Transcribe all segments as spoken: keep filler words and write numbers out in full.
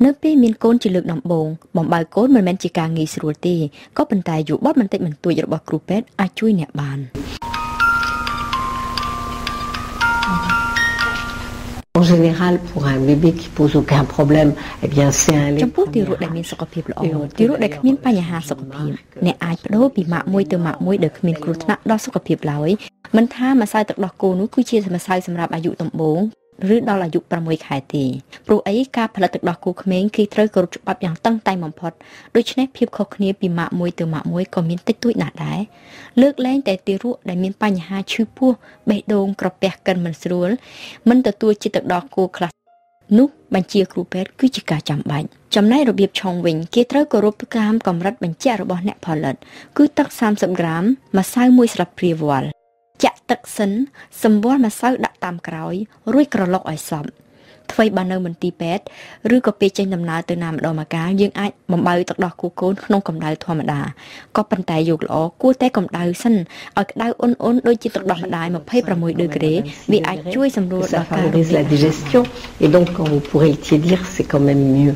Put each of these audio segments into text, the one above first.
នៅពេលមានកូនជាលើកដំបូងបំបើកូនមិនមែនជាការងាយស្រួលទេក៏ប៉ុន្តែយោបល់បន្តិចបន្តួចរបស់គ្រូពេទ្យអាចជួយអ្នកបាន En général, pour un bébé qui pose aucun problème, eh bien, c'est un lait. ចំពោះទារកដែលមានសុខភាពល្អទារកដែលគ្មានបញ្ហាសុខភាពអ្នកអាចបដូរពីម៉ាក់មួយទៅម៉ាក់មួយដែលគ្មានគ្រោះថ្នាក់ដល់សុខភាពឡើយមិនថាម្សៅទឹកដោះគោនោះគឺជាម្សៅសម្រាប់អាយុដំបូង ឬដល់អាយុ 6 ខែទេព្រោះអីការផលិតទឹកដោះគោក្មេងគឺត្រូវគោរពច្បាប់យ៉ាងតឹងតែងបំផុតដូច្នេះភាពខុសគ្នាពីម៉ាក់មួយទៅម៉ាក់មួយក៏មានតិចតួចណាស់ដែរលើកលែងតែទារកដែលមានបញ្ហាឈឺពោះបេះដូងក្រពះកិនមិនស្រួលមិនទទួលជាតិទឹកដោះគោខ្លះនោះបញ្ជាគ្រូពេទ្យគឺជាការចាំបាច់ចំណែករបៀបឆុងវិញគេត្រូវគោរពតាមកម្រិតបញ្ជាក់របស់អ្នកផលិតគឺទឹក សាមសិប ក្រាមម្សៅមួយស្លាបព្រាវ៉ាល់ ចាក់ទឹកសិនសម្បល់ម្សៅដាក់តាមក្រោយរួចក្រឡុកឲ្យសព្វថ្វីបើនៅមន្ទីរពេទ្យឬក៏ពេលចេញដំណើរទៅណាម្ដងម្កាលយើងអាចបំបើទឹកដោះគោកូនក្នុងកម្ដៅធម្មតាក៏ប៉ុន្តែយកល្អគួរតែកម្ដៅសិនឲ្យក្ដៅអ៊ុនអ៊ុនដូចជាទឹកដោះម្ដាយ 26 ដឺក្រេវាអាចជួយសម្រួលដល់ការ la digestion et donc quand vous pourrez le tiédir c'est quand même mieux.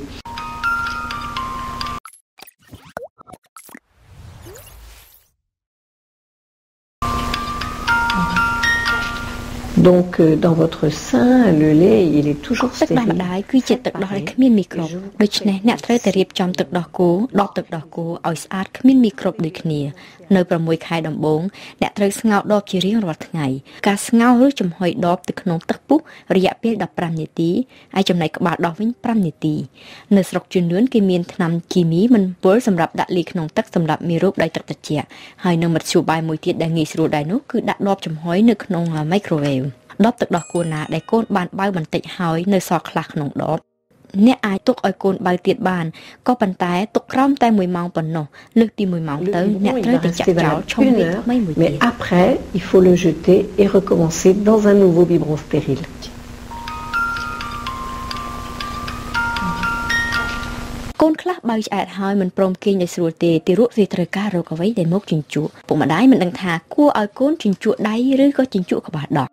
Donc dans votre sein le lait il est toujours stérile ទឹកដោះម្ដាយគឺជាទឹកដោះដែលគ្មានមីក្រូបដូច្នេះអ្នកត្រូវតែរៀបចំទឹកដោះគោដបទឹកដោះគោឲ្យស្អាតគ្មានមីក្រូបដូចគ្នានៅ 6 ខែដំបូងអ្នកត្រូវស្ងោរដបជារៀងរាល់ថ្ងៃការស្ងោរឬចំហុយដបទៅក្នុងទឹកពុះរយៈពេល 15 នាទីហើយចំណែកក្បាលដោះវិញ 5 នាទីនៅស្រុកជឿនលឿនគេមានថ្នាំគីមីមិនពុលសម្រាប់ដាក់លាយក្នុងទឹកសម្រាប់មេរោគដោយទឹកត្រជាក់ហើយនៅមធ្យោបាយមួយទៀតដែលងាយស្រួលដែរនោះគឺដាក់ដបចំហុយនៅក្នុង microwave ដបទឹកដោះគោណាដែលកូនបានបើបន្តិចហើយនៅសល់ខ្លះក្នុងដបអ្នកអាចទុកឲ្យកូនបើទៀតបានក៏ប៉ុន្តែទុកក្រោមតែ1ម៉ោងប៉ុណ្ណោះលើសពី1ម៉ោងទៅអ្នកត្រូវតែចាក់ចោលឆុងវាថ្មីមួយទៀត Mais après il faut le jeter et recommencer dans un nouveau biberon stérile កូនខ្លះបើឆ្អែតហើយមិនព្រមគេងឲ្យស្រួលទេទារកវាត្រូវការរកអ្វីដែលមកជញ្ជក់ពុកម្ដាយមិនដឹងថាគួរឲ្យកូនជញ្ជក់ដៃឬក៏ជញ្ជក់ក្បាលដោះ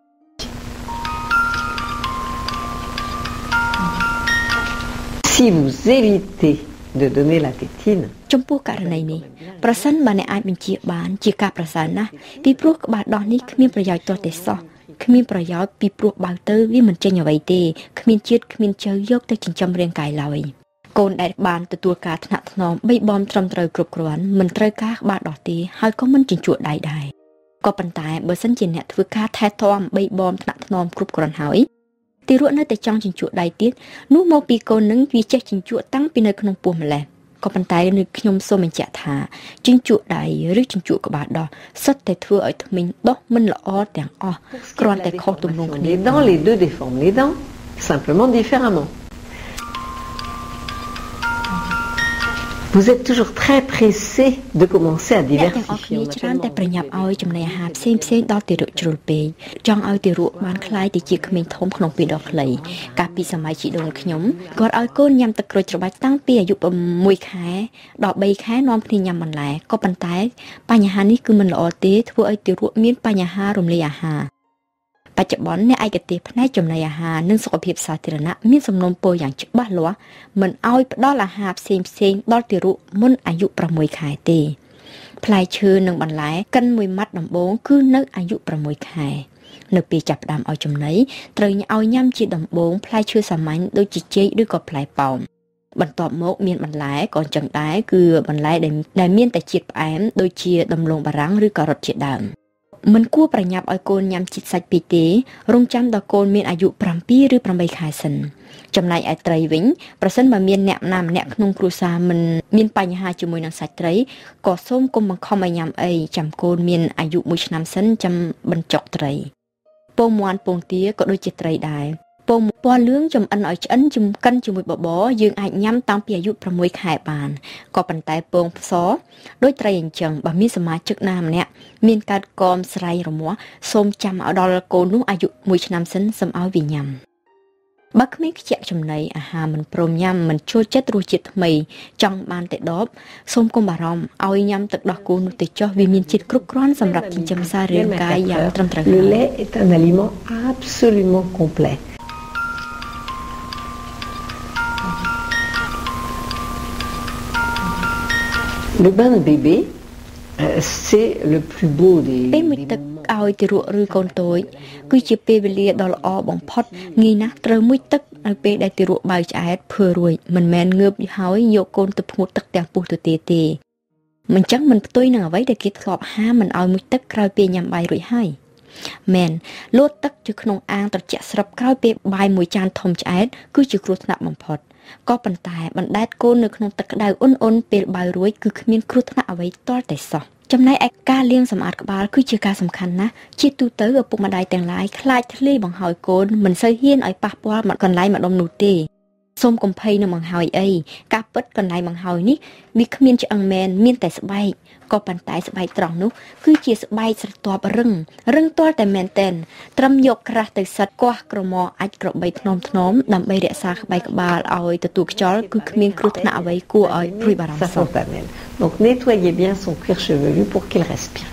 Si vous évitez de donner la tétine ចំពោះករណីនេះប្រសិនបើអ្នកអាចបញ្ជាបានជាការប្រសើរណាស់ពីព្រោះក្បាលដោះនេះគ្មានប្រយោជន៍ទាល់តែសោះគ្មានប្រយោជន៍ពីព្រោះបើទៅវាមិនចេញអ្វីទេគ្មានជាតិគ្មានជើយកទៅចិញ្ចឹមរាងកាយឡើយកូនដែលបានទទួលការថ្នាក់ថ្នមបីបំត្រឹមត្រូវគ្រប់គ្រាន់មិនត្រូវការក្បាលដោះទេហើយក៏មិនជញ្ជក់ដៃដែរក៏ប៉ុន្តែបើសិនជាអ្នកធ្វើការថែទាំបីបំថ្នាក់ថ្នមគ្រប់គ្រាន់ហើយទារកនៅតែចង់ជញ្ជក់ដៃទៀតនោះមកពីកូននឹងវាចេះជញ្ជក់តាំងពីនៅក្នុងពោះម្លេះក៏ប៉ុន្តែនៅខ្ញុំសូមបញ្ជាក់ថាជញ្ជក់ដៃឬជញ្ជក់ក្បាលដោះសុទ្ធតែធ្វើឲ្យធ្មេញដោះមិនល្អទាំងអស់គ្រាន់តែខុសទំនងគ្នា Les dents les deux déforment les dents simplement différemment. Vous êtes toujours très pressé de commencer à diversifier. ច្រើនតែប្រញាប់ឲ្យចំណីអាហារផ្សេងផ្សេងដល់ទារកជ្រុលពេកចង់ឲ្យទារកបានខ្លាយទៅជាក្មេងធំក្នុងពេលដ៏ខ្លីកាលពីសម័យជីដូនខ្ញុំគាត់ឲ្យកូនញ៉ាំទឹកក្រូចច្របាច់តាំងពីអាយុ 6 ខែដល់ 3 ខែនាំគ្នាញ៉ាំបន្លែក៏ប៉ុន្តែបញ្ហានេះគឺមិនល្អទេធ្វើឲ្យទារកមានបញ្ហារំលាយអាហារបច្ចុប្បន្នអ្នកឯកទេសផ្នែកចំណីអាហារនិងសុខភាពសាធារណៈមានសំណូមពរយ៉ាងច្បាស់លាស់មិនឲ្យផ្ដល់អាហារផ្សេងផ្សេងដល់ទារកមុនអាយុ 6 ខែទេផ្លែឈើនិងបន្លែកិនមួយម៉ាត់ដំបូងគឺនៅអាយុ 6 ខែនៅពេលចាប់ផ្ដើមឲ្យចំណីត្រូវឲ្យញ៉ាំជាដំបូងផ្លែឈើសាមញ្ញដូចជាចេកឬក៏ផ្លែប៉ោមបន្ទាប់មកមានបន្លែក៏អញ្ចឹងដែរគឺបន្លែដែលមានតែជាតិផ្អែមដូចជាដំឡូងបារាំងឬក៏រ៉ុតជាដើមមិនគួរប្រញាប់ឲ្យកូនញ៉ាំជាតិសាច់ពេកទេរងចាំដល់កូនមានអាយុ 7 ឬ 8 ខែសិនចំណែកឯត្រីវិញប្រសិនបើមានអ្នកណាម្នាក់ក្នុងគ្រួសារមិនមានបញ្ហាជាមួយនឹងសាច់ត្រីក៏សូមកុំបង្ខំឲ្យញ៉ាំអីចាំកូនមានអាយុ 1 ឆ្នាំសិនចាំបញ្ចុកត្រីពងមាន់ពងទាក៏ដូចជាត្រីដែរពងពណ៌លឿងចំអិនឲ្យឆ្អិនជំកិនជាមួយបបរយើងអាចញ៉ាំតាំងពីអាយុ 6 ខែបានក៏ប៉ុន្តែពងផ្សដូចត្រីអញ្ចឹងបើមានសមាជិកណាម្នាក់មានកើតកមស្រែរមាស់សូមចាំឲ្យដល់កូននោះអាយុ 1 ឆ្នាំសិនសូមឲ្យវាញ៉ាំបើក្មេងខ្ជាក់ចំណីអាហារមិនព្រមញ៉ាំមិនចូលចិត្តរសជាតិថ្មីចង់បានតែដបសូមកុំបារម្ភឲ្យញ៉ាំទឹកដោះគោនោះទៅចុះវាមានជាតិគ្រប់គ្រាន់សម្រាប់ចិញ្ចឹមសាររាងកាយយ៉ាងត្រឹមត្រូវ Le lait est un aliment absolument complet. Le bain de bébé, euh, c'est le plus beau des, des moments. ឲ្យទារកឬកូនតូចគឺជាពេលវេលាដ៏ល្អបំផុតងាយណាស់ត្រូវមួយទឹកនៅពេលដែលទារកបើឆ្អែតភើរួយមិនមែនងើបហើយយកកូនទៅផ្ងួតទឹកទាំងពុះទៅទេទេមិនចឹងមិនផ្ទុយនឹងអ្វីដែលគេធ្លាប់ហាមមិនឲ្យមួយទឹកក្រោយពេលញ៉ាំបាយរួចហើយមែនលោតទឹកជាក្នុងអាងត្រជាក់ស្រាប់ក្រោយពេលបាយមួយចានធំឆ្អែតគឺជាគ្រោះថ្នាក់បំផុតក៏ប៉ុន្តែបណ្ដែតកូននៅក្នុងទឹកក្តៅអ៊ុនអ៊ុនពេលបាយរួចគឺគ្មានគ្រោះថ្នាក់អ្វីទាល់តែសោះចំណែកឯការលាងសម្អាតក្បាលគឺជាការសំខាន់ណាស់ជាទូទៅឪពុកម្ដាយទាំងឡាយខ្លាចធ្លាយបង្ហើយកូនមិនសូវហ៊ានឲ្យប៉ះពាល់មកកន្លែងម្ដុំនោះទេសូមកុំភ័យនឹងបង្ហើយអីការពិតកន្លែងបង្ហើយនេះវាគ្មានឆ្អឹងមែនមានតែស្បែកក៏ប៉ុន្តែស្បែកត្រង់នោះគឺជាស្បែកស្រទាប់រឹងរឹងទាល់តែមែនតែនត្រឹមយកក្រាស់ទៅសិតគាស់ក្រមអាចក្របីធ្នមធ្នមដើម្បីរក្សាក្បែកក្បាលឲ្យទទួលខ្យល់គឺគ្មានគ្រោះថ្នាក់អ្វីគួរឲ្យព្រួយបារម្ភសោះ Donc nettoyez bien son cuir chevelu pour qu'il respire.